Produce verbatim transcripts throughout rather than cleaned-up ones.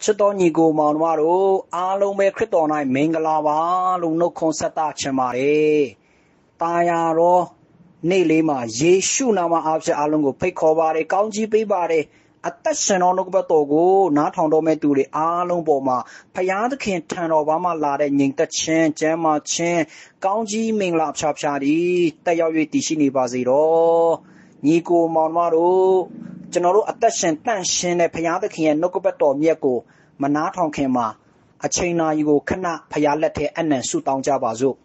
Chito Nigo Manwaro, Alome Critona, Mengalava, Luno Consata Chamare, Tayaro, Nelima, Yeshu Nama Absa Alungo, Pecovare, County Bibare, Attention on Batogo, not on Dometuri, Alum Boma, Payad King Tan Obama Lade, Yinta Chen, Gemma Chen, County Minglap Chapchadi, Tayawi Tishini Baziro, Nico Manwaro. General attention, tension, a payada can no beto mieko, Manaton Kema, a China you cannot payalete and then suit down Jabazo.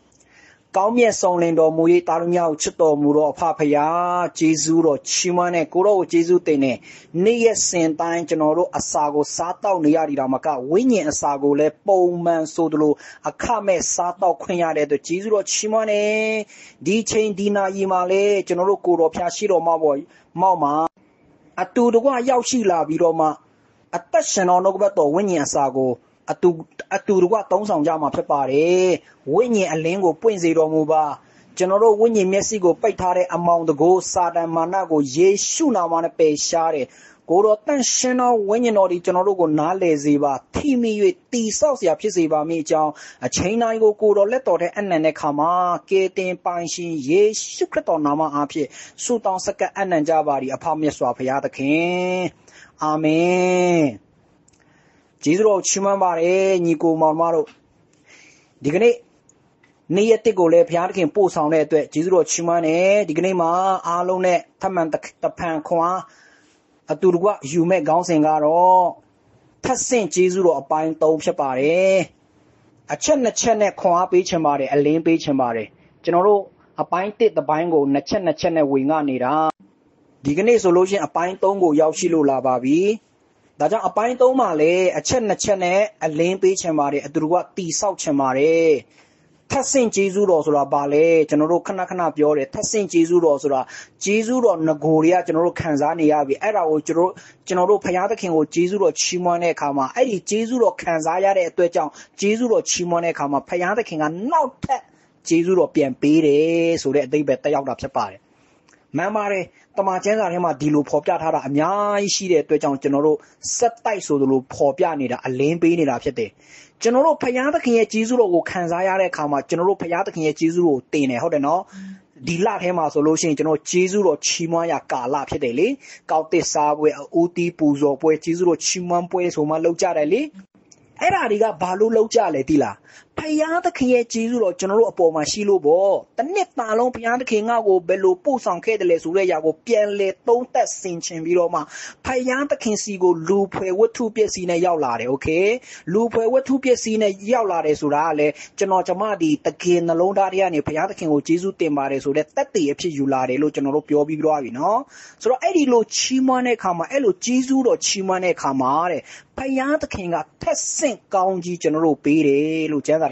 Gaumia Sonlindo, Mui Tarunya, Chito, Muro, Papaya, Jezuro, Chimane, Kuro, Jezutene, Nia Saint Time, General Asago, Sata, Niari Ramaka, Winnie Asago, Le Bowman Sodolo, a Kame Sata, Quenya, the Jezuro, Chimane, D Chain Dina Yimale, General Kuro, Piashiro, Maboy, Mama. Atu the one Yashi La Viroma, a passion on Nobato, Winnie Asago, Atu Atu the what Tonsang Jama Pepare, Winnie a lingo, Puenzero Muba, General Winnie Messigo, Petare among the go, Sada Manago, Ye Shuna Manape Share, Goro Tensional, when you know the General go Nale Ziva, Timmy, T Sosia Pisiva Michao, a China go Goro Leto and Nenekama, Gating Panshin, Ye Shukreton Nama Api, Sultan Saka and Javari, a Pamiswap Yada King. Amen. Jizro Chimambare, Nico Marmaro. Dignity. Nietigo le Piakin Pulse on it, Jizro Chimane, Dignima, Alone, Taman the Pan Kwa. Aturwa, you make Gouncing Garo. Tassin Jizuro a pine top shapare. A chen a chen a qua beach and body, a lane beach and body. General, a pine tit the bango, Nachen a chen a wing on it. Dignity solution a pine tongo Yaushilo la babi. Daja a pine tomale, a chen a chen a lane beach and body, a Durwa tea south chamare. Tassin Jizuro Sura Bale, General Kanakana Biore, Tassin Jizuro Sura, Jizuro Nagoria, General Kanzania, Era General Payada King or Jizuro Chimone Kama, Eddie Jizuro Kanzaya at Twechang, Jizuro Chimone Kama, Payada King and now pet Jizuro Piampere, so that they better out of Sapare. Mamare, Tomachena Hema Dilu Popia Hara, Anya, she at Twechang General, set so the Popia need a lane being in Apete. General Payada King Jizuro Kanzaya Kama, General Payada King Jizuro, Tene, how no? Dilat Hema solution, General Jizuro Chimaya Kala Pedele, Gaute Sabe, Uti Puzo, Pue Jizuro Chiman Pues, Homa Lojarelli. Erariga Balu Lojale Dila. Payada King Jizuro, General Poma Shilobo, the net Malon Payada King Ago, Bello Pusan Kedele Sureya go Pianle, don't that cinch in Viroma. Payada King Sigo, Lupe, what two pies in a yaulare, okay? Lupe, what two pies in a yaulare surale, General Jamadi, the king, the Londariani, Payada King or Jizu Temare, so that that the Epulare, Lo General Piobi Gravi, no? So Eddie Lo Chimane Kama, Elo Jizu or Chimane Kamare, Payada King a testing County General Pere, Luciana.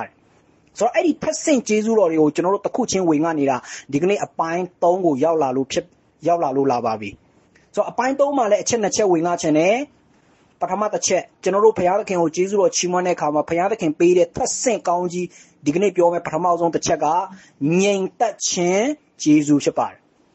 So, any testing Jizuro or General Takuchin Winganira, dignity a pine tongo Yaula Lupip Yaula Lula Babi. So, a pine toma let Chena Che Wingachene, Patamata Che, General Payadakin or Jizuro Chimone Kama, Payadakin Pere, testing County, dignity Piome Patamazon the Chega, Nyang Tachen, Jizu Shapar.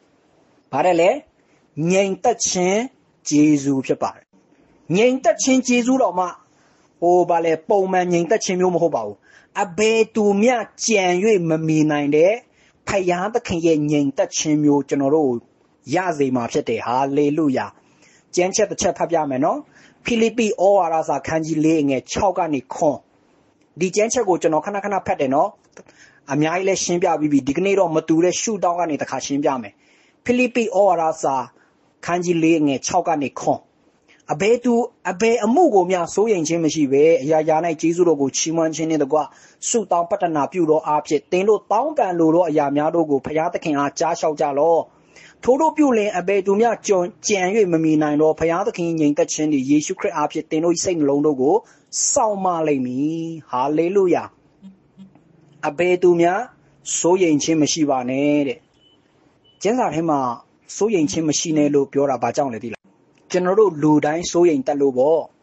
Parale, Nyang Tachen, Jizu Shapar. Nyang Tachen Jizuroma. O Bale Bowman Yin the Chimum Hobao. A bay to Mia Jian Yui Mami nine day. Payanda can yin the Chimu General. Yazi Machete, hallelujah. Jencha the Chapayameno. Pilipi or Arasa Kanji laying a Chogani con. The Jencha go to Nokanakana Peteno. A Miaile Shimbia will be dignado Mature shoot down on it a Kashimbiame. Pilipi or Arasa Kanji laying a Chogani con. A bay to a bay a mugo mia so yin chimishi way, Yayana Jizuro go Chiman Chin in the Gua, suit down Patana Puro object, Tendo down and Luro Yamiado go Payata King at Jashao Jalo. Todo Pulin a bay to mia John Jan Mami nine or Payata King in the Chin, the Yeshu Cre object, Tendo Saint Londo go, Salma Lemi, hallelujah. A bay to mia so yin chimishi vane. Jensa Hema so yin chimachine lo Pura Bajang Ledilla. General Ludine so in Talubo.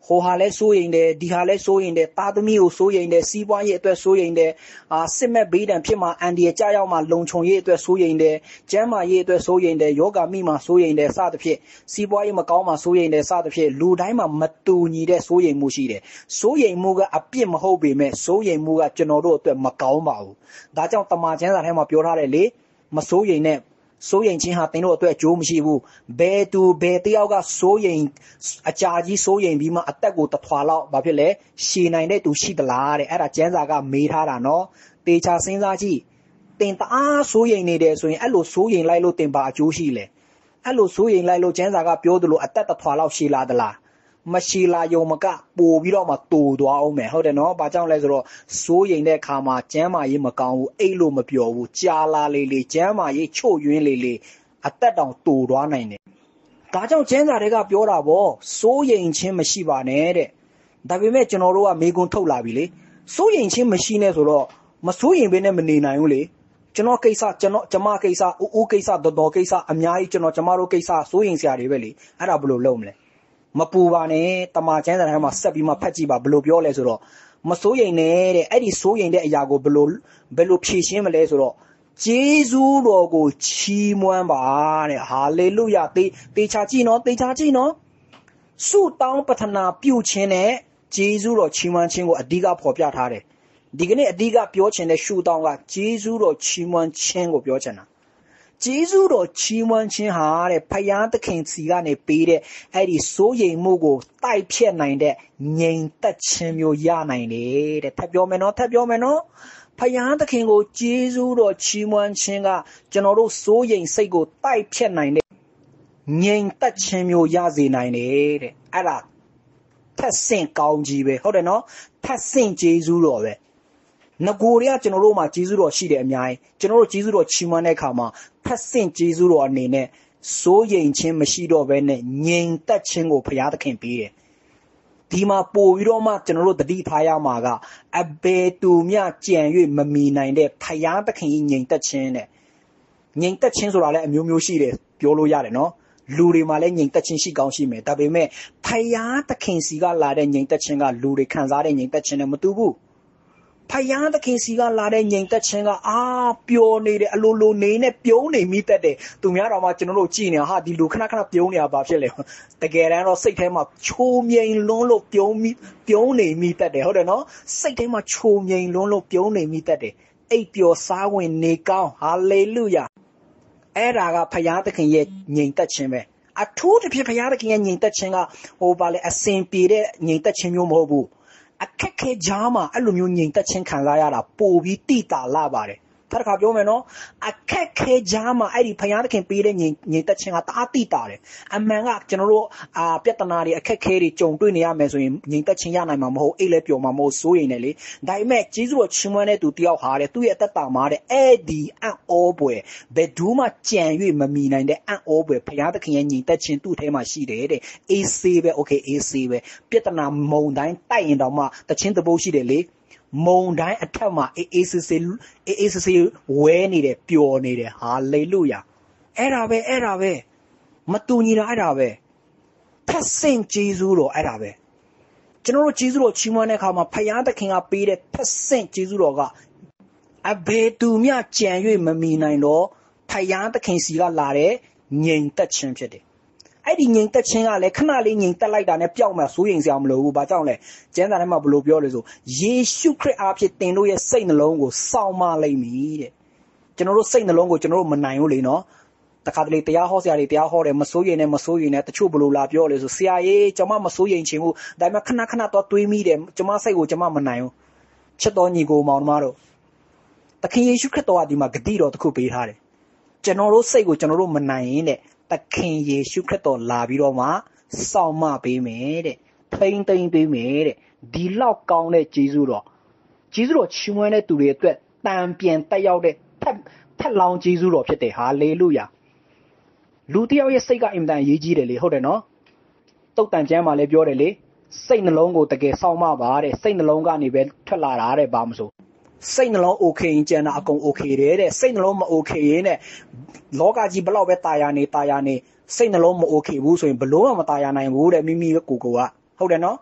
ဟိုဟာလဲစိုးရင်တယ်ဒီဟာလဲစိုးရင်တယ်တာသမီကိုစိုးရင်တယ်စီးပွားရေးအတွက်စိုးရင်တယ်အာစစ်မဲ့ဘေးဒဏ်ဖြစ်မှာအန်ဒီရဲ့ကြောက်ရောက်မှာလုံခြုံရေးအတွက်စိုးရင်တယ်ကျန်းမာရေးအတွက်စိုးရင်တယ်ယောဂမိမှာစိုးရင်တယ်စသဖြင့်စီးပွားရေးမကောင်းမှာစိုးရင်တယ်စသဖြင့်လူတိုင်းမှာမတူညီတဲ့စိုးရင်မှုရှိတယ်စိုးရင်မှုကအပြစ်မဟုတ်ပေမဲ့စိုးရင်မှုကကျွန်တော်တို့အတွက်မကောင်းပါဘူးဒါကြောင့်တမန်ကျမ်းစာထဲမှာပြောထားတယ်လေမစိုးရင်နဲ့စိုးရင်ချင်းဟာတင်တို့အတွက်အကျိုးမရှိဘူးဘယ်သူဘယ်တယောက်ကစိုးရင်အကြာကြီးစိုးရင်ပြီးမှအသက်ကိုတထွာလောက်ဘာဖြစ်လဲရှည်နိုင်တဲ့သူရှိသလားတဲ့အဲ့ဒါကျမ်းစာကမေးထားတာနော်တေချာစဉ်းစားကြည့်တင်တအားစိုးရင်နေတယ်ဆိုရင်အဲ့လိုစိုးရင်လိုက်လို့တင်ပါအကျိုးရှိလေအဲ့လိုစိုးရင်လိုက်လို့ကျမ်းစာကပြောသလိုအသက်တထွာလောက်ရှည်လာသလားမရှည်လာယုံမကပို့ပြီးတော့မှတူသွားအောင်မယ်ဟုတ်တယ်နော်ဘာကြောင့်လဲဆိုတော့စိုးရင်တဲ့အခါမှာကျမ်းမာရေးမကောင်းဘူးအိတ်လို့မပြောဘူးကြာလာလေလေကျမ်းမာရေးချို့ယွင်းလေလေအသက်တောင်တူသွားနိုင်တယ်ဒါကြောင့်ကျမ်းစာတွေကပြောတာပေါ့စိုးရင်ချင်းမရှိပါနဲ့တဲ့ဒါပေမဲ့ကျွန်တော်တို့ကမေကွန်းထုတ်လာပြီလေစိုးရင်ချင်းမရှိနဲ့ဆိုတော့မစိုးရင်ဘဲနဲ့မနေနိုင်ဘူးလေကျွန်တော်ကိစ္စကျွန်တော်ကျမကိစ္စအိုးအိုးကိစ္စတော်တော်ကိစ္စအများကြီးကျွန်တော်ကျမတို့ကိစ္စစိုးရင်စရာတွေပဲလေအဲ့ဒါဘယ်လိုလုပ်မလဲမပူပါနဲ့တမန်ကျမ်းစာထဲမှာဆက်ပြီးမှဖတ်ကြည့်ပါဘယ်လိုပြောလဲဆိုတော့မစိုးရင်နဲ့တဲ့အဲ့ဒီစိုးရင်တဲ့အရာကိုဘယ်လိုဘယ်လိုဖြည့်ရှင်းမလဲဆိုတော့ဂျေဇုတော်ကိုချီးမွမ်းပါတဲ့ဟာလေလုယာတေတေချာကြည့်နော်တေချာကြည့်နော်ဆုတောင်းပတနာပြုခြင်းနဲ့ဂျေဇုတော်ချီးမွမ်းခြင်းကိုအဓိကဖော်ပြထားတယ်ဒီကနေ့အဓိကပြောချင်တဲ့ဆုတောင်းကဂျေဇုတော်ချီးမွမ်းခြင်းကိုပြောချင်တာဂျေဇုတော်ချီးမွမ်းခြင်းဟာတဲ့ဖယားသခင်စီကနေပေးတဲ့အဲ့ဒီစိုးရိမ်မှုကိုတိုက်ဖြတ်နိုင်တဲ့ငြိမ်သက်ခြင်းမျိုးရနိုင်တယ်တဲ့ထပ်ပြောမယ်နော်ထပ်ပြောမယ်နော်ဖယားသခင်ကိုဂျေဇုတော်ချီးမွမ်းခြင်းကကျွန်တော်တို့စိုးရိမ်စိတ်ကိုတိုက်ဖြတ်နိုင်တဲ့ငြိမ်သက်ခြင်းမျိုးရစေနိုင်တယ်တဲ့အဲ့ဒါထက်ဆင့်ကောင်းကြီးပဲဟုတ်တယ်နော်ထက်ဆင့်ဂျေဇုတော်ပဲငကိုတွေကကျွန်တော်တို့မှာဂျေဇုတော်ရှိတယ်အများကြီးကျွန်တော်တို့ဂျေဇုတော်ချီးမွမ်းတဲ့အခါမှာထက်ဆင့်ဂျေဇုတော်အနေနဲ့စိုးရိမ်ခြင်းမရှိတော့ဘဲနဲ့ငြိမ်သက်ခြင်းကိုဘုရားသခင်ပေးတယ်ဒီမှာပို့ပြီးတော့မှကျွန်တော်တို့တတိထားရမှာကအဘယ်သူမျှကြံ၍မမီနိုင်တဲ့ဘုရားသခင်ကြီးငြိမ်သက်ခြင်းနဲ့ငြိမ်သက်ခြင်းဆိုတာလည်းအမျိုးမျိုးရှိတယ်ပြောလို့ရတယ်နော်လူတွေမှာလည်းငြိမ်သက်ခြင်းရှိကောင်းရှိမယ်ဒါပေမဲ့ဘုရားသခင်စီကလာတဲ့ငြိမ်သက်ခြင်းကလူတွေခံစားတဲ့ငြိမ်သက်ခြင်းနဲ့မတူဘူးဖယားသခင်စီကလာတဲ့ငြိမ်သက်ခြင်းကအာပျော်နေတယ်အလိုလိုနေနဲ့ပြုံးနေမိတတ်တယ်သူများတော်မှကျွန်တော်တို့ကြည်နေဟာဒီလူခဏခဏပြုံးနေတာဘာဖြစ်လဲတကယ်တမ်းတော့စိတ်ထဲမှာချိုးမြိန်လွန်းလို့ပြုံးမိပြုံးနေမိတတ်တယ်ဟုတ်တယ်နော်စိတ်ထဲမှာချိုးမြိန်လွန်းလို့ပြုံးနေမိတတ်တယ်အိပ်ပျော်စားဝင်နေကောင်းဟာလေလုယာအဲ့ဒါကဖယားသခင်ရဲ့ငြိမ်သက်ခြင်းပဲအထူးသဖြင့်ဖယားသခင်ရဲ့ငြိမ်သက်ခြင်းကဟိုပါလေအစင်ပြေတဲ့ငြိမ်သက်ခြင်းမျိုးမဟုတ်ဘူးအခက်ခဲကြားမှာအဲ့လိုမျိုးငြိမ်သက်ခြင်းခံစားရတာပိုပြီးတိတာလာပါတယ်ထပ်တစ်ခါပြောမယ်နော်အခက်ခဲကြားမှာအဲ့ဒီဖယားသခင်ပေးတဲ့ငြိမ်ငြိမ်သက်ခြင်းကတအားတိတာတယ်အမှန်ကကျွန်တော်တို့အာပြဿနာတွေအခက်ခဲတွေကြုံတွေ့နေရမယ်ဆိုရင်ငြိမ်သက်ခြင်းရနိုင်မှာမဟုတ်အိတ်လည်းပျော်မှာမဟုတ်စိုးရိမ်နေလေဒါပေမဲ့ဂျေဇုတော်ချီးမွမ်းတဲ့သူတယောက်ဟာတဲ့သူ့ရဲ့အသက်တာမှာတဲ့အဲ့ဒီအံ့ဩပွေဘယ်သူမှကြံ၍မမီနိုင်တဲ့အံ့ဩပွေဖယားသခင်ရဲ့ငြိမ်သက်ခြင်းသူ့ထဲမှာရှိတယ်တဲ့အေးဆေးပဲโอเคအေးဆေးပဲပြဿနာမုံတိုင်းတိုက်ရင်တော့မှတခြင်းတပုတ်ရှိတယ်လေမုံတိုင်းအထက်မှာအေးအေးဆေးဆေးအေးအေးဆေးဆေးဝဲနေတယ်ပျော်နေတယ်ဟာလေလုယာအဲ့ဒါပဲအဲ့ဒါပဲမတူညီတာအဲ့ဒါပဲထက်ဆင့်ဂျေဇုတော်အဲ့ဒါပဲကျွန်တော်တို့ဂျေဇုတော်ချီးမွမ်းတဲ့အခါမှာဖယားသခင်ကပေးတဲ့ထက်ဆင့်ဂျေဇုတော်ကအဘယ်သူမျှကြံ၍မမီနိုင်တော့ဖယားသခင်စီကလာတဲ့ငြိမ်သက်ခြင်းဖြစ်တယ်အဲ့ဒီငြိမ်သက်ခြင်းကလည်းခဏလေးငြိမ်သက်လိုက်တာနဲ့ပျောက်မှစိုးရိမ်စရာမလိုဘူးဘာကြောင့်လဲကျမ်းစာထဲမှာဘယ်လိုပြောလဲဆိုယေရှုခရစ်အားဖြင့်တင်တို့ရဲ့စိတ်နှလုံးကိုစောင့်မလိုက်မည်တဲ့ကျွန်တော်တို့စိတ်နှလုံးကိုကျွန်တော်တို့မနိုင်ဘူးလေနော်တခါတလေတရားဟောဆရာတွေတရားဟောတယ်မစိုးရိမ်နဲ့မစိုးရိမ်နဲ့တချို့ဘယ်လိုလာပြောလဲဆိုဆရာကြီးကျွန်မမစိုးရိမ်ချင်ဘူးဒါပေမဲ့ခဏခဏတော့တွေးမိတယ်ကျွန်မစိတ်ကိုကျွန်မမနိုင်ဘူးချစ်တော်ညီကိုမောင်နှမတို့သခင်ယေရှုခရစ်တော်ကဒီမှာဂတိတော်တစ်ခုပေးထားတယ်ကျွန်တော်တို့စိတ်ကိုကျွန်တော်တို့မနိုင်ရင်တဲ့သခင်ယေရှုခရစ်တော်လာပြီးတော့မှစောင့်မပေးမယ်တဲ့ထိမ့်သိမ့်ပေးမယ်တဲ့ဒီလောက်ကောင်းတဲ့ဂျေဇုတော်ဂျေဇုတော်ချီးမွမ်းတဲ့သူတွေအတွက်တန်ပြန်တက်ရောက်တဲ့ထက်ထက်လောင်းဂျေဇုတော်ဖြစ်တယ်ဟာလေလုယာလူတယောက်ရဲ့စိတ်ကအင်မတန်အရေးကြီးတယ်လေဟုတ်တယ်နော်တုတ်တန်ကျမ်းမှာလည်းပြောတယ်လေစိတ်နှလုံးကိုတကယ်စောင့်မပါတဲ့စိတ်နှလုံးကနေပဲထွက်လာတာတဲ့ဘာမဆိုစိတ်နှလုံးโอเคရင်ကျန်တာအကုန်โอเคတယ်တဲ့စိတ်နှလုံးမโอเคရင်တဲ့လောကကြီးဘလောက်ပဲตายရနေတာယာနေစိတ်နှလုံးမโอเคဘူးဆိုရင်ဘလို့မှမตายရနိုင်ဘူးတဲ့မိမိကိုယ်ကိုကဟုတ်တယ်နော်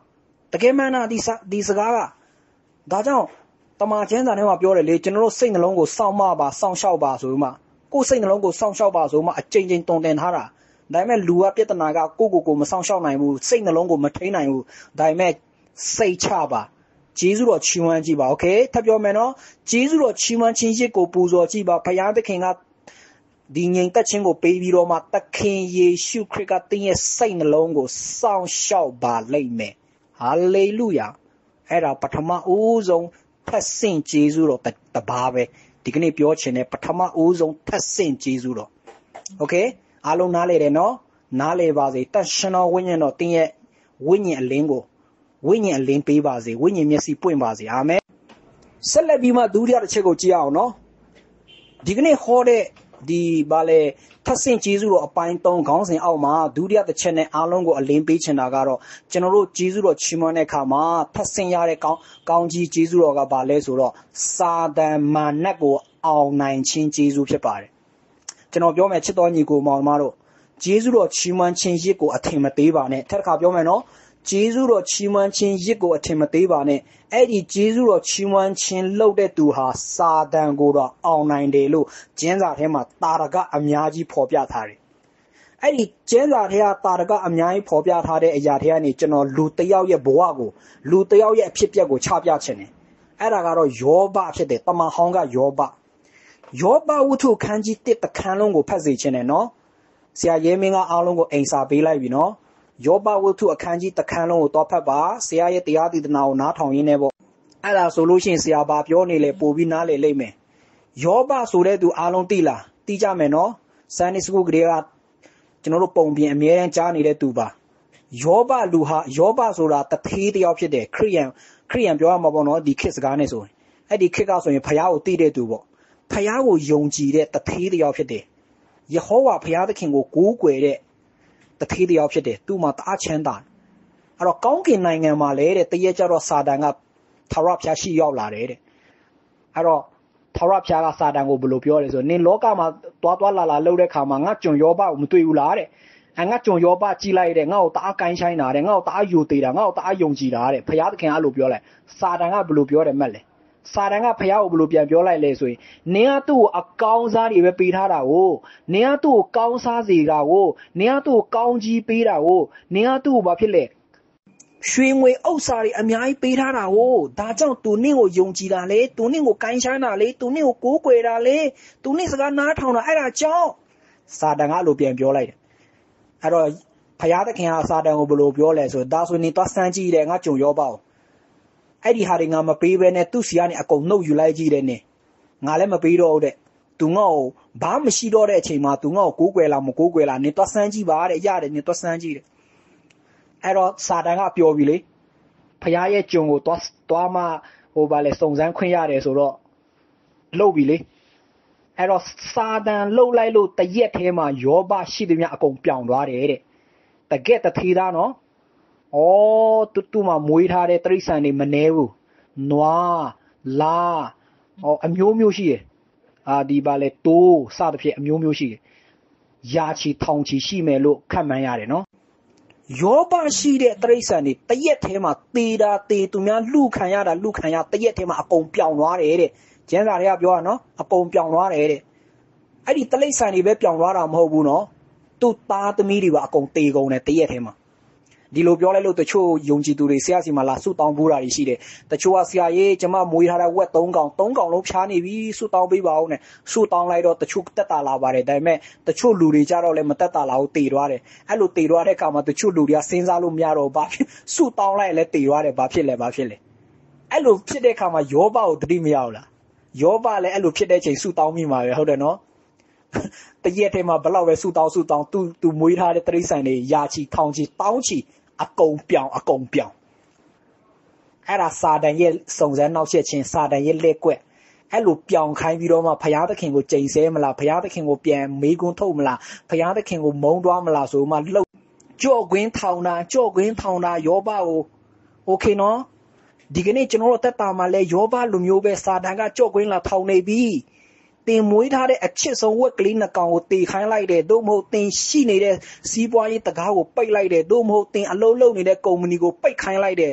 တကယ်မှန်တာဒီဒီစကားကဒါကြောင့်တမန်ကျမ်းစာထဲမှာပြောတယ်လေကျွန်တော်တို့စိတ်နှလုံးကိုစောင့်မပါစောင့်ရှောက်ပါဆိုမှကိုယ်စိတ်နှလုံးကိုစောင့်ရှောက်ပါဆိုမှအချိန်ချင်းတုံတင်ထားတာဒါပေမဲ့လူကပြဿနာကကိုကိုကိုမစောင့်ရှောက်နိုင်ဘူးစိတ်နှလုံးကိုမထိန်နိုင်ဘူးဒါပေမဲ့စိတ်ချပါဂျေဇုတော်ချီးမွမ်းကြည့်ပါโอเคထပ်ပြောမယ်နော်ဂျေဇုတော်ချီးမွမ်းခြင်းရစ်ကိုပူဇော်ကြည့်ပါဘုရားသခင်ကဒီငြိမ်သက်ခြင်းကိုပေးပြီးတော့မှသခင်ယေရှုခရစ်ကတင်းရဲ့စိတ်နှလုံးကိုစောင့်ရှောက်ပါလိမ့်မယ်ဟာလေလုယာအဲ့ဒါပထမဦးဆုံးဖက်ဆင့်ဂျေဇုတော်တပါးပဲဒီကနေ့ပြောချင်တဲ့ပထမဦးဆုံးဖက်ဆင့်ဂျေဇုတော်โอเคအားလုံးနားလေတယ်နော်နားလေပါစေတန်ရှင်တော်ဝိညာဉ်တော်တင်းရဲ့ဝိညာဉ်အလင်းကိုဝိညာဉ်အလင်းပေးပါစေဝိညာဉ်မျက်စိပွင့်ပါစေအာမင်ဆက်လက်ပြီးမှဒုတိယတစ်ချက်ကိုကြည့်အောင်နော်ဒီကနေ့ဟောတဲ့ဒီဗာလေထပ်ဆင့်ဂျေဇုတော်အပိုင်းသုံးခေါင်းစဉ်အောက်မှာဒုတိယတစ်ချက်နဲ့အားလုံးကိုအလင်းပေးချင်တာကတော့ကျွန်တော်တို့ဂျေဇုတော်ချီးမွမ်းတဲ့အခါမှာထပ်ဆင့်ရတဲ့ကောင်းကောင်းကြီးဂျေဇုတော်ကဗာလဲဆိုတော့စာတန်မာနတ်ကိုအောင်နိုင်ခြင်းဂျေဇုဖြစ်ပါတယ်ကျွန်တော်ပြောမယ်ချစ်တော်ညီကိုမောင်မတို့ဂျေဇုတော်ချီးမွမ်းခြင်းရစ်ကိုအထင်မသေးပါနဲ့ထပ်တစ်ခါပြောမယ်နော်ဂျေဇုတော်ချီးမွမ်းခြင်းရစ်ကိုအထင်မသေးပါနဲ့အဲ့ဒီဂျေဇုတော်ချီးမွမ်းခြင်းလုပ်တဲ့သူဟာစာတန်ကိုတော့အောင်နိုင်တယ်လို့ကျမ်းစာထဲမှာတာရကအများကြီးဖော်ပြထားတယ်အဲ့ဒီကျမ်းစာထဲကတာရကအများကြီးဖော်ပြထားတဲ့အရာတွေကနေကျွန်တော်လူတစ်ယောက်ရဲ့ဘဝကိုလူတစ်ယောက်ရဲ့အဖြစ်အပျက်ကိုချပြချင်တယ်အဲ့ဒါကတော့ယောဘဖြစ်တယ်တမန်ဟောင်းကယောဘယောဘဝတ္ထုခန်းကြီးတစ်တခန်းလုံးကိုဖတ်စေချင်တယ်နော်ဆရာရဲမင်းကအားလုံးကိုအိမ်စာပေးလိုက်ပြီနော်ယောဘဝတ္ထုအခန်းကြီးတခန်းလုံးကိုတော့ဖတ်ပါဆရာရဲ့တရားဒေသနာကိုနားထောင်ရင်းနဲ့ပေါ့အဲ့ဒါဆိုလို့ရှိရင်ဆရာဘာပြောနေလဲပို့ပြီးနားလေလိမ့်မယ်ယောဘဆိုတဲ့သူအားလုံးသိလားသိကြမယ်နော်ဆန်နီစကူကလေးကကျွန်တော်တို့ပုံပြင်အမြဲတမ်းကြားနေတဲ့သူပါယောဘလူဟာယောဘဆိုတာတထေးတယောက်ဖြစ်တယ်ခရိယန်ခရိယန်ပြောရမှာပေါ့နော်ဒီခေတ်စကားနဲ့ဆိုရင်အဲ့ဒီခေတ်ကဆိုရင်ဖယားကိုသိတဲ့သူပေါ့ဖယားကိုယုံကြည်တဲ့တထေးတယောက်ဖြစ်တယ်ယေဟောဝါဖယားသခင်ကိုကိုးကွယ်တဲ့တထေးတယောက်ဖြစ်တယ်သူ့မှာတအားချမ်းသာအဲ့တော့ကောင်းကင်နိုင်ငံမှာလေတဲ့တရက်ကျတော့စာတန်ကထာဝရဘုရားရှိရောက်လာတယ်တဲ့အဲ့တော့ထာဝရဘုရားကစာတန်ကိုဘယ်လိုပြောလဲဆိုနင်လောကမှာတွားတွားလာလာလှုပ်တဲ့ခါမှာငါကျွန်ယောဘကိုမတွေ့ဘူးလားတဲ့အငါကျွန်ယောဘကြည်လိုက်တဲ့ငါ့ကိုတအားကိုင်းဆိုင်တာတဲ့ငါ့ကိုတအားယူသေးတာငါ့ကိုတအားယုံကြည်တာတဲ့ဘုရားသခင်အဲ့လိုပြောလိုက်စာတန်ကဘယ်လိုပြောတယ်မှတ်လဲစာတန်ကဘုရားကိုဘယ်လိုပြန်ပြောလိုက်လဲဆိုရင်နင်ကသူ့ကိုအကောင်းစားတွေပဲပေးထားတာကိုနင်ကသူ့ကိုကောင်းစားစေတာကိုနင်ကသူ့ကိုကောင်းကြီးပေးတာကိုနင်ကသူ့ကိုဘာဖြစ်လဲရွှေငွေဥစ္စာတွေအများကြီးပေးထားတာကိုဒါကြောင့်သူနင့်ကိုယုံကြည်တာလေသူနင့်ကိုကိုင်းဆိုင်တာလေသူနင့်ကိုကိုးကွယ်တာလေသူနင့်စကားနားထောင်တာအဲ့ဒါကြောင့်စာတန်ကလိုပြန်ပြောလိုက်တယ်အဲ့တော့ဘုရားသခင်ကစာတန်ကိုဘယ်လိုပြောလဲဆိုဒါဆိုရင်သွားစမ်းကြည့်တယ်ငါကြုံရောပါအဲ့ဒီဟာတွေငါမပေးဘဲနဲ့သူ့စီကနေအကုန်နှုတ်ယူလိုက်ကြည့်တယ်နင်ငါလည်းမပေးတော့ဘူးတဲ့သူငါ့ကိုဘာမှမရှိတော့တဲ့အချိန်မှာသူငါ့ကိုကိုးကွယ်လားမကိုးကွယ်လားနင်သွားစမ်းကြည့်ပါတဲ့ရတယ်နင်သွားစမ်းကြည့်တယ်အဲ့တော့စာတန်ကပြောပြီလေဖခင်ရဲ့ကြုံကိုသွားသွားမှဟိုပါလေစုံစမ်းခွင့်ရတယ်ဆိုတော့လှုပ်ပြီလေအဲ့တော့စာတန်လှုပ်လိုက်လို့တရက်ထဲမှာယောဘရှိသမျှအကုန်ပြောင်းသွားတယ်တဲ့တကက်တထေးသားနော်ဩတူတူမှာမွေးထားတဲ့တိရစ္ဆာန်တွေမနှဲဘူးနွားလာဩအမျိုးမျိုးရှိတယ်အာဒီပါလေတိုးစသဖြင့်အမျိုးမျိုးရှိတယ်ယာချီထောင်ချီရှိမယ်လို့ခန့်မှန်းရတယ်နော်ယောဘရှိတဲ့တိရစ္ဆာန်တွေတရက်ထဲမှာသေတာသေသူများလှခံရတာလှခံရတရက်ထဲမှာအကုန်ပြောင်းသွားတယ်တဲ့ကျမ်းစာတွေကပြောတာနော်အကုန်ပြောင်းသွားတယ်တဲ့အဲ့ဒီတိရစ္ဆာန်တွေပဲပြောင်းသွားတာမဟုတ်ဘူးနော်သူ့သားသမီးတွေပါအကုန်သေကုန်တယ်တရက်ထဲမှာဒီလိုပြောလိုက်လို့တချို့ယုံကြည်သူတွေဆရာစီမှာလာဆုတောင်းဖို့တာရှိတယ်တချို့ကဆရာကြီးကျမမွေးထားတဲ့ဝက်သုံးကောင်သုံးကောင်လုံးဖြားနေပြီဆုတောင်းပေးပါဦးနဲ့ဆုတောင်းလိုက်တော့တချို့တက်တာလာပါတယ်ဒါပေမဲ့တချို့လူတွေကြတော့လည်းမတက်တာလာဘူးတေသွားတယ်အဲ့လိုတေသွားတဲ့အခါမှာတချို့လူတွေကစဉ်းစားလို့မရတော့ဘာဖြစ်ဆုတောင်းလိုက်လဲတေသွားတယ်ဘာဖြစ်လဲဘာဖြစ်လဲအဲ့လိုဖြစ်တဲ့အခါမှာယောဘကိုတတိမရဘူးလားယောဘလည်းအဲ့လိုဖြစ်တဲ့ချိန်ဆုတောင်းမိမှာပဲဟုတ်တယ်နော်တရက်ထဲမှာဘလောက်ပဲဆုတောင်းဆုတောင်းသူသူမွေးထားတဲ့တိရစ္ဆာန်တွေယာချီထောင်ချီတောင်းချီအကုန်ပြောင်းအကုန်ပြောင်းအဲ့ဒါစာတန်ရဲ့စုံစမ်းနောက်ဆက်ခြင်းစာတန်ရဲ့လက်ကွက်အဲ့လိုပြောင်းခိုင်းပြီးတော့မှဘုရားသခင်ကိုကြိမ်ဆဲမလားဘုရားသခင်ကိုပြန်မေးခွန်းထုတ်မလားဘုရားသခင်ကိုမုန်းသွားမလားဆိုမှလှုပ်ကြော့ကွင်းထောင်တာကြော့ကွင်းထောင်တာယောဘကိုโอเคနော်ဒီကနေ့ကျွန်တော်တို့တက်တာမှာလဲယောဘလူမျိုးပဲစာတန်ကကြော့ကွင်းလာထောင်နေပြီတင်မွေးထားတဲ့အချစ်ဆုံးဝက်ကလေးနှကောင်ကိုတေခိုင်းလိုက်တယ်သို့မဟုတ်တင်ရှိနေတဲ့စီးပွားရေးတကားကိုပိတ်လိုက်တယ်သို့မဟုတ်တင်အလုံးလုံးနေတဲ့ကုမ္ပဏီကိုပိတ်ခိုင်းလိုက်တယ်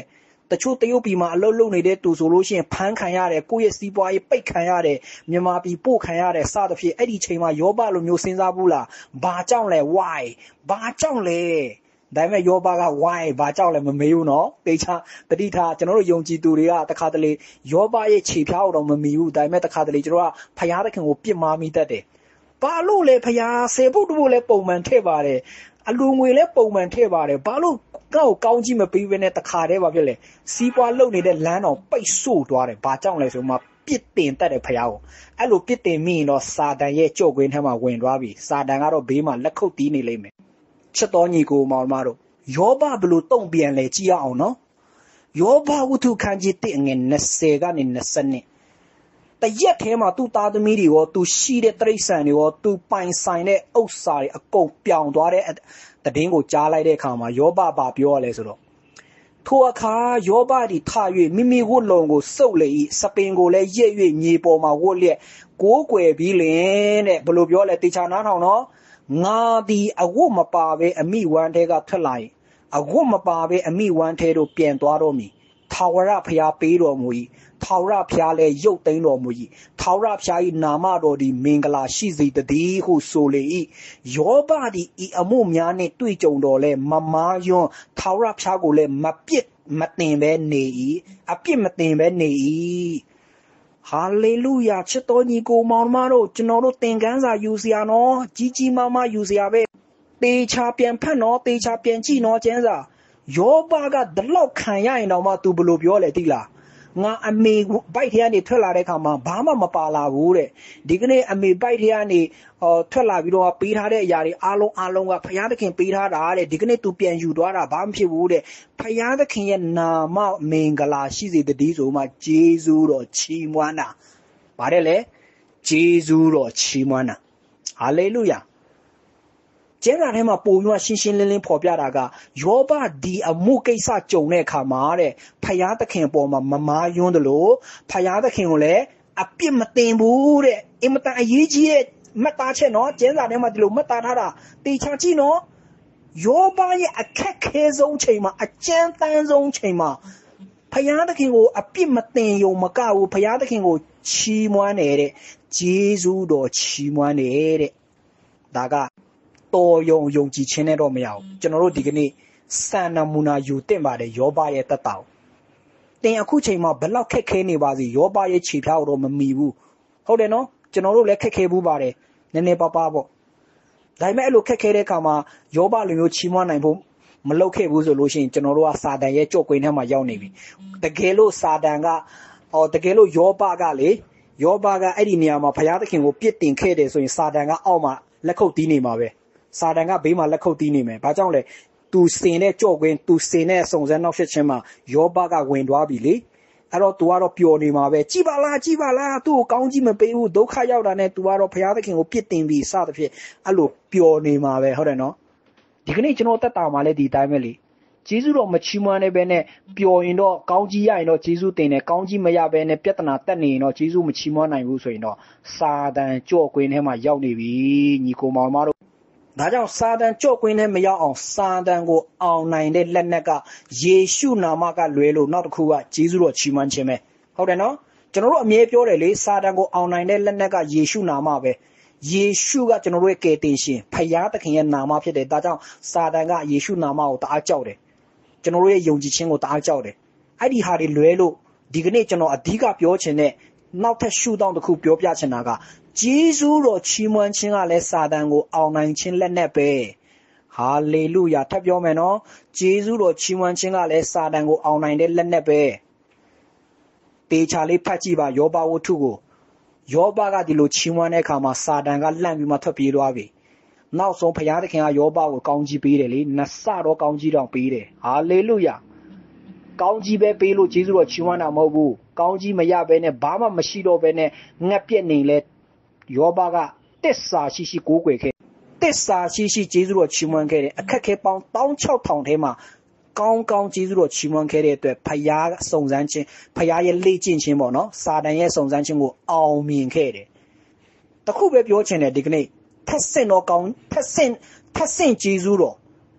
တချို့တရုတ်ပြည်မှာအလုပ်လုပ်နေတဲ့သူဆိုလို့ရှိရင်ဖမ်းခံရတယ်ကိုယ့်ရဲ့စီးပွားရေးပိတ်ခံရတယ်မြန်မာပြည်ပို့ခံရတယ်စသဖြင့်အဲ့ဒီချိန်မှာယောဘလိုမျိုးစဉ်းစားဘူးလားဘာကြောင့်လဲ why ဘာကြောင့်လဲဒါပေမဲ့ယောဘက why ဘာကြောင့်လဲမမေးဘူးနော်တေချာတတိထားကျွန်တော်တို့ယုံကြည်သူတွေကတခါတလေယောဘရဲ့ခြေဖြားအောင်တော့မမီဘူးဒါပေမဲ့တခါတလေကျွန်တော်ကဖျားသခင်ကိုပြစ်မှားမိတတ်တယ်ဘာလို့လဲဖျားဆေဖို့တဖို့လဲပုံမှန်ထည့်ပါတယ်အလူငွေလဲပုံမှန်ထည့်ပါတယ်ဘာလို့ကောက်ကောင်းကြီးမပေးဘဲနဲ့တခါတည်းပါဖြစ်လေစီးပွားလုပ်နေတဲ့လမ်းတော်ပိတ်ဆို့သွားတယ်ဘာကြောင့်လဲဆိုမှပြစ်တင်တတ်တယ်ဖျားကိုအဲ့လိုပြစ်တင်မိရင်တော့စာတန်ရဲ့ကြော့ကွင်းထဲမှာဝင်သွားပြီစာတန်ကတော့ဘေးမှာလက်ခုပ်တီးနေလိမ့်မယ်ချစ်တော်ညီကိုမောင်မတို့ယောဘဘလို့တုံ့ပြန်လဲကြည့်ရအောင်နော်ယောဘဝုထုခန်းကြီးတစ်ငယ်20ကနေ20တရက်ထဲမှာသူ့သားသမီးတွေရောသူရှိတဲ့တိရစ္ဆာန်တွေရောသူပိုင်ဆိုင်တဲ့ဥစ္စာတွေအကုန်ပြောင်းသွားတဲ့တည်င်းကိုကြားလိုက်တဲ့အခါမှာယောဘဘာပြောရလဲဆိုတော့ထိုအခါယောဘသည်ထ၍မိမိဝတ်လုံကိုစုပ်လေ၏စပင်ကိုလည်းရက်၍မြေပေါ်မှာဝတ်လျက်ကိုးကွယ်ပြီးလင်တဲ့ဘယ်လိုပြောလဲတေချာနားထောင်နော်ငါသည်အဝတ်မပါဘဲအမိဝမ်းထဲကထွက်လာ၏အဝတ်မပါဘဲအမိဝမ်းထဲတို့ပြန်သွားတော့မည်ထာဝရဘုရားပေးတော်မူ၏ထာဝရဘုရားလည်းရုပ်သိမ်းတော်မူ၏ထာဝရဘုရား၏နာမတော်သည်မင်္ဂလာရှိစေတည်းဟုဆိုလေ၏ယောဘသည်ဤအမှုများနှင့်တွေ့ကြုံတော်လဲမမားယွန်းထာဝရဘုရားကိုလည်းမပြစ်မတင်ဘဲနေ၏အပြစ်မတင်ဘဲနေ၏ဟာလေလုယာချစ်တော်ညီကိုမောင်မတို့ကျွန်တော်တို့သင်ခန်းစာယူစရာနော်ကြီးကြီးမားမားယူစရာပဲတေချာပြန်ဖတ်နော်တေချာပြန်ကြည့်နော်ကျမ်းစာယောဘကဒီလောက်ခံရရင်တော့မှ तू ဘယ်လိုပြောလဲသိလားငါအမေဘိုက်ထဲကနေထွက်လာတဲ့ခါမှာဘာမှမပါလာဘူးတဲ့ဒီကနေ့အမေဘိုက်ထဲကနေဟောထွက်လာပြီးတော့ပေးထားတဲ့အရာတွေအားလုံးအားလုံးကဘုရားသခင်ပေးထားတာတဲ့ဒီကနေ့ तू ပြန်ယူသွားတာဘာမှဖြစ်ဘူးတဲ့ဘုရားသခင်ရဲ့နာမမင်္ဂလာရှိစေတည်းဆိုမှဂျေဇုတော်ချီးမွမ်းတာဗါတဲ့လေဂျေဇုတော်ချီးမွမ်းတာဟာလေလုယာကျမ်းစာထဲမှာပုံရွှာရှင်းရှင်းလင်းလင်းဖော်ပြတာကယောဘဒီအမှုကိစ္စကြုံတဲ့အခါမှာတဲ့ဖယားသခင်ပေါ်မှာမမားယွန်းတယ်လို့ဖယားသခင်ကိုလည်းအပြစ်မတင်ဘူးတဲ့အင်မတန်အရေးကြီးတဲ့မှတ်သားချက်နော်ကျမ်းစာထဲမှာဒီလိုမှတ်သားထားတာတေချာကြည့်နော်ယောဘရဲ့အခက်ခဲဆုံးချိန်မှာအကြမ်းတမ်းဆုံးချိန်မှာဖယားသခင်ကိုအပြစ်မတင်ယုံမကဘူးဖယားသခင်ကိုချီးမွမ်းနေတဲ့ဂျေဇုတော်ချီးမွမ်းနေတဲ့ဒါကတော်ယုံယုံကြည်ခြင်းနဲ့တော့မရဘူးကျွန်တော်တို့ဒီကနေ့စံနမူနာယူတင်ပါတယ်ယောဘရဲ့တက်တာကိုတင်အခုချိန်မှာဘလောက်ခက်ခဲနေပါစီယောဘရဲ့ခြေဖြားတော့မမီဘူးဟုတ်တယ်နော်ကျွန်တော်တို့လည်းခက်ခဲဘူးပါတယ်နည်းနည်းပါးပါးပေါ့ဒါပေမဲ့အဲ့လိုခက်ခဲတဲ့အခါမှာယောဘလိုမျိုးချီးမွမ်းနိုင်ဖို့မလုပ်ခဲ့ဘူးဆိုလို့ရှိရင်ကျွန်တော်တို့ကစာတန်ရဲ့ကြော့ကွင်းထဲမှာရောက်နေပြီတကယ်လို့စာတန်ကဟောတကယ်လို့ယောဘကလေယောဘကအဲ့ဒီနေရာမှာဘုရားသခင်ကိုပြစ်တင်ခဲ့တယ်ဆိုရင်စာတန်ကအောက်မှာလက်ခုပ်တီးနေမှာပဲစာတန်ကဘေးမှာလက်ခုပ်တီးနေမယ်။ဘာကြောင့်လဲ။ तू စင်တဲ့ကြော့ကွင်း तू စင်တဲ့စုံစမ်းနောက်ဆက်ခြင်းမှာယောဘကဝင်သွားပြီလေ။အဲ့တော့ तू ကတော့ပျော်နေမှာပဲ။ကြည်ပါလားကြည်ပါလားသူ့ကိုကောင်းကြီးမပေးဘူးဒုက္ခရောက်တာနဲ့ तू ကတော့ဘုရားသခင်ကိုပြစ်တင်ပြီးစသဖြင့်အဲ့လိုပျော်နေမှာပဲဟုတ်တယ်နော်။ဒီကနေ့ကျွန်တော်တက်တာမှာလည်းဒီအတိုင်းပဲလေ။ဂျေဇုတော်မချီးမွမ်းတဲ့ဘဲနဲ့ပျော်ရင်တော့ကောင်းကြီးရရင်တော့ဂျေဇုတင်တယ်ကောင်းကြီးမရဘဲနဲ့ပြဿနာတက်နေရင်တော့ဂျေဇုမချီးမွမ်းနိုင်ဘူးဆိုရင်တော့စာတန်ကြော့ကွင်းထဲမှာရောက်နေပြီညီကိုမောင်မတို့ဒါကြောင့်စာတန်ကြော့ကွင်းနဲ့မရောက်အောင်စာတန်ကိုအောင်နိုင်တဲ့လက်နက်ကယေရှုနာမကလွဲလို့နောက်တစ်ခုကဂျေဇုတော်ချီးမွမ်းခြင်းပဲဟုတ်တယ်နော်ကျွန်တော်တို့အမြဲပြောတယ်လေစာတန်ကိုအောင်နိုင်တဲ့လက်နက်ကယေရှုနာမပဲယေရှုကကျွန်တော်တို့ရဲ့ကယ်တင်ရှင်ဖယားသခင်ရဲ့နာမဖြစ်တယ်ဒါကြောင့်စာတန်ကယေရှုနာမကိုတအားကြောက်တယ်ကျွန်တော်တို့ရဲ့ယုံကြည်ခြင်းကိုတအားကြောက်တယ်အဲ့ဒီဟာတွေလွဲလို့ဒီကနေ့ကျွန်တော်အဓိကပြောချင်တဲ့နောက်ထပ်ရှုထောင့်တစ်ခုပြောပြချင်တာကဂျေဇုတော်ချီးမွမ်းခြင်းကလည်းစာတန်ကိုအောင်နိုင်ခြင်းလက်နက်ပဲဟာလေလုယာထပ်ပြောမယ်နော်ဂျေဇုတော်ချီးမွမ်းခြင်းကလည်းစာတန်ကိုအောင်နိုင်တဲ့လက်နက်ပဲတေချာလေးဖတ်ကြည့်ပါယောဘဝတ္ထုကိုယောဘကဒီလိုချီးမွမ်းတဲ့အခါမှာစာတန်ကလှမ်းပြီးမှထွက်ပြေးသွားပြီနောက်ဆုံးဘုရားသခင်ကယောဘကိုကောင်းကြီးပေးတယ်လေနှစ်ဆတော့ကောင်းကြီးတောင်ပေးတယ်ဟာလေလုယာကောင်းကြီးပဲပေးလို့ဂျေဇုတော်ချီးမွမ်းတာမဟုတ်ဘူးကောင်းကြီးမရဘဲနဲ့ဘာမှမရှိတော့ဘဲနဲ့ငက်ပြက်နေလဲယောဘကတစ္ဆာရှိရှိကိုးကွယ်ခဲ့တစ္ဆာရှိရှိဂျေဇုတော်ချီးမွမ်းခဲ့တယ်အခက်ခဲပေါင်း၁၆ထောင်ထဲမှာကောင်းကောင်းဂျေဇုတော်ချီးမွမ်းခဲ့တဲ့အတွက်ဖယားစုံစမ်းခြင်းဖယားရဲ့လေ့ကျင့်ခြင်းပေါ့နော်စာတန်ရဲ့စုံစမ်းခြင်းကိုအောင်မြင်ခဲ့တယ်တခုပဲပြောချင်တယ်ဒီကနေ့ထက်ဆင့်တော့ကောင်းထက်ဆင့်ထက်ဆင့်ဂျေဇုတော်ကျ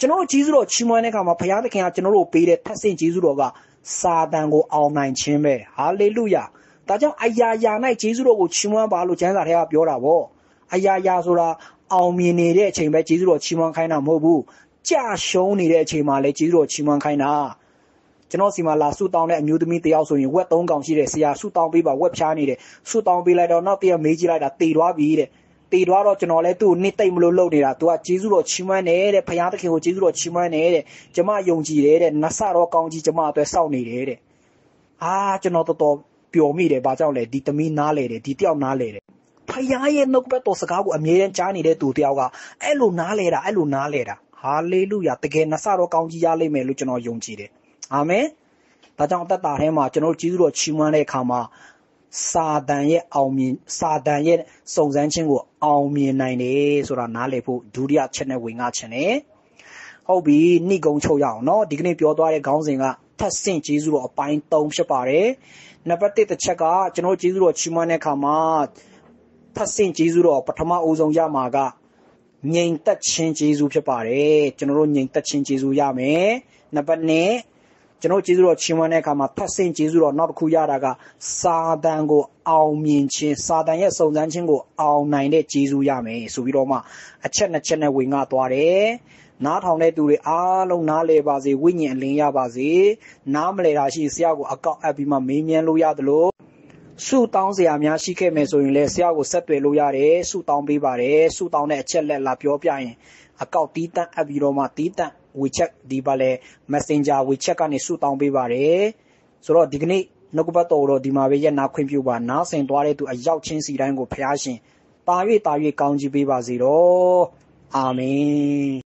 ကျွန်တော်တို့ဂျေဇုတော်ချီးမွမ်းတဲ့အခါမှာဘုရားသခင်ကကျွန်တော်တို့ပေးတဲ့ထပ်ဆင့်ဂျေဇုတော်ကစာတန်ကိုအောင်နိုင်ခြင်းပဲဟာလေလုယာဒါကြောင့်အရာရာ၌ဂျေဇုတော်ကိုချီးမွမ်းပါလို့ကျမ်းစာထဲကပြောတာပေါ့အရာရာဆိုတာအောင်မြင်နေတဲ့အချိန်ပဲဂျေဇုတော်ချီးမွမ်းခိုင်းတာမဟုတ်ဘူးကြာရှုံးနေတဲ့အချိန်မှာလည်းဂျေဇုတော်ချီးမွမ်းခိုင်းတာကျွန်တော်စီမှာလာဆူတောင်းတဲ့အမျိုးသမီးတယောက်ဆိုရင်ဝက်သုံးកောင်ရှိတယ်ဆရာဆူတောင်းပေးပါဝက်ဖြားနေတယ်ဆူတောင်းပေးလိုက်တော့နောက်တည့်မေးကြည့်လိုက်တာတေသွားပြီတဲ့တေသွားတော့ကျွန်တော်လည်းသူ့ကိုနှစ်သိမ့်မလို့လုပ်နေတာ तू ကဂျေဇုတော်ချီးမွမ်းတယ်တဲ့ဘုရားသခင်ကိုဂျေဇုတော်ချီးမွမ်းတယ်တဲ့ကျမယုံကြည်တယ်တဲ့နတ်ဆတော်ကောင်းကြီးကျမအတွက်စောင့်နေတယ်တဲ့အာကျွန်တော်တော်တော်ပျော်မိတယ်ဘာကြောင့်လဲဒီသမီးနားလေတယ်ဒီတယောက်နားလေတယ်ဖယားရဲ့နှုတ်ဘက်တော်စကားကိုအမြဲတမ်းကြားနေတဲ့သူတယောက်ကအဲ့လိုနားလေတာအဲ့လိုနားလေတာဟာလေလုယာတကယ်နတ်ဆတော်ကောင်းကြီးရလိမ့်မယ်လို့ကျွန်တော်ယုံကြည်တယ်အာမင်ဒါကြောင့်အသက်တာထဲမှာကျွန်တော်ဂျေဇုတော်ချီးမွမ်းတဲ့အခါမှာစာတန်ရဲ့အောင်မြင်စာတန်ရဲ့စုံစမ်းခြင်းကိုအောင်မြင်နိုင်တယ်ဆိုတာနားလည်ဖို့ဒုတိယချက်နဲ့ဝင်ငါခြင်းနဲ့ဟုတ်ပြီနှိကုံချုပ်ရအောင်เนาะဒီကနေ့ပြောသွားတဲ့ခေါင်းစဉ်ကထပ်ဆင့်ဂျေဇုတော်အပိုင်းသုံးဖြစ်ပါတယ်နံပါတ်တစ်တစ်ချက်ကကျွန်တော်ဂျေဇုတော်ချီးမွမ်းတဲ့အခါမှာထပ်ဆင့်ဂျေဇုတော်ပထမအဦးဆုံးရမှာကငြိမ်သက်ခြင်းဂျေဇုဖြစ်ပါတယ်ကျွန်တော်တို့ငြိမ်သက်ခြင်းဂျေဇုရမယ်နံပါတ်နှစ်ကျွန်တော်ဂျေဇုတော်ချီးမွမ်းတဲ့အခါမှာထပ်ဆင့်ဂျေဇုတော်နောက်တစ်ခုရတာကစာတန်ကိုအောင်မြင်ခြင်းစာတန်ရဲ့စုံစမ်းခြင်းကိုအောင်နိုင်တဲ့ဂျေဇုရမယ်ဆိုပြီးတော့မှအချက်နှစ်ချက်နဲ့ဝင်ငါသွားတယ်နားထောင်တဲ့သူတွေအားလုံးနားလည်ပါစေဝိညာဉ်အလင်းရပါစေနားမလည်တာရှိဆရာကိုအကောက်အပ်ပြီးမှမေးမြန်းလို့ရတယ်လို့ဆုတောင်းစရာများရှိခဲ့မယ်ဆိုရင်လည်းဆရာကိုဆက်သွယ်လို့ရတယ်ဆုတောင်းပေးပါတယ်ဆုတောင်းတဲ့အချက်လက်လာပြောပြရင်အကောက်တီးတန့်အပ်ပြီးတော့မှတီးတန့်WeChat ဒီပါလေ Messenger WeChat ကနေဆုတောင်းပေးပါတယ်ဆိုတော့ဒီကနေ့နှုတ်ကပတ်တော်တော့ဒီမှာပဲရက်နာခွင့်ပြုပါနားဆင်သွားတဲ့သူအရောက်ချင်းစီတိုင်းကိုဖျားရှင်တာ၍တာ၍ကောင်းချီးပေးပါစေတော့အာမင်